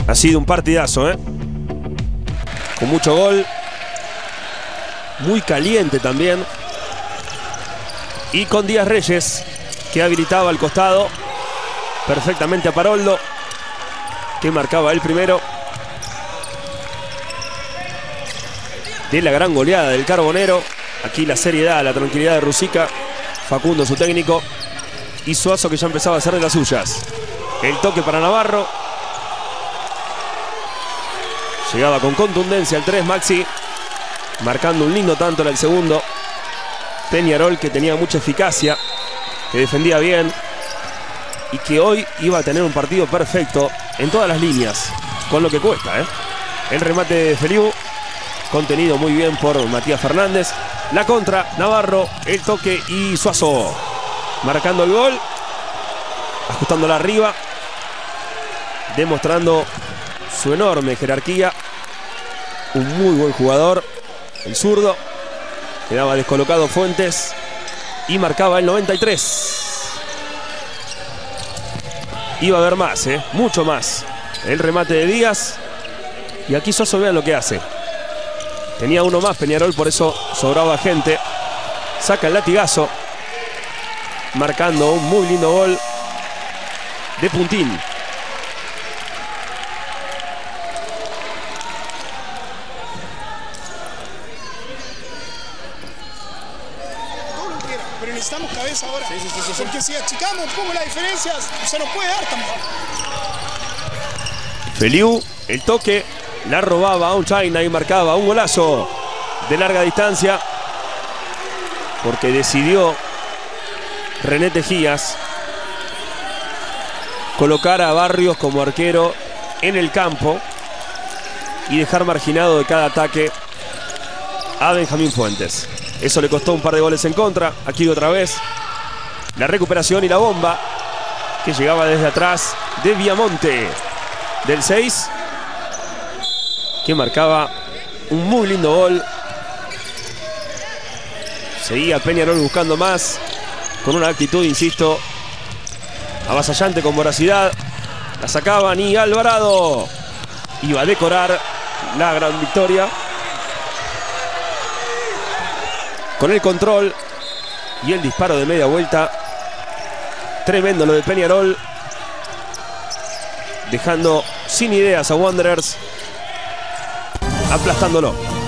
Ha sido un partidazo, con mucho gol. Muy caliente también. Y con Díaz Reyes, que habilitaba al costado perfectamente a Paroldo, que marcaba el primero de la gran goleada del Carbonero. Aquí la seriedad, la tranquilidad de Rusica, Facundo su técnico, y Suazo, que ya empezaba a hacer de las suyas. El toque para Navarro. Llegaba con contundencia el 3 Maxi, marcando un lindo tanto en el segundo. Peñarol, que tenía mucha eficacia, que defendía bien y que hoy iba a tener un partido perfecto en todas las líneas, con lo que cuesta, El remate de Feliu, contenido muy bien por Matías Fernández. La contra, Navarro, el toque y Suazo marcando el gol, ajustándola arriba, demostrando su enorme jerarquía. Un muy buen jugador, el zurdo. Quedaba descolocado Fuentes y marcaba el 93. Iba a haber más, mucho más. El remate de Díaz. Y aquí Suazo, vean lo que hace. Tenía uno más Peñarol, por eso sobraba gente. Saca el latigazo, marcando un muy lindo gol de puntín. Pero necesitamos cabeza ahora. Sí. Porque si achicamos un poco las diferencias, se nos puede dar también. Feliu, el toque, la robaba a un China y marcaba un golazo de larga distancia, porque decidió René Tejías colocar a Barrios como arquero en el campo y dejar marginado de cada ataque a Benjamín Fuentes. Eso le costó un par de goles en contra. Aquí otra vez la recuperación y la bomba que llegaba desde atrás de Viamonte, del 6, que marcaba un muy lindo gol. Seguía Peñarol buscando más, con una actitud, insisto, avasallante, con voracidad. La sacaban y Alvarado iba a decorar la gran victoria con el control y el disparo de media vuelta. Tremendo lo de Peñarol, dejando sin ideas a Wanderers, aplastándolo.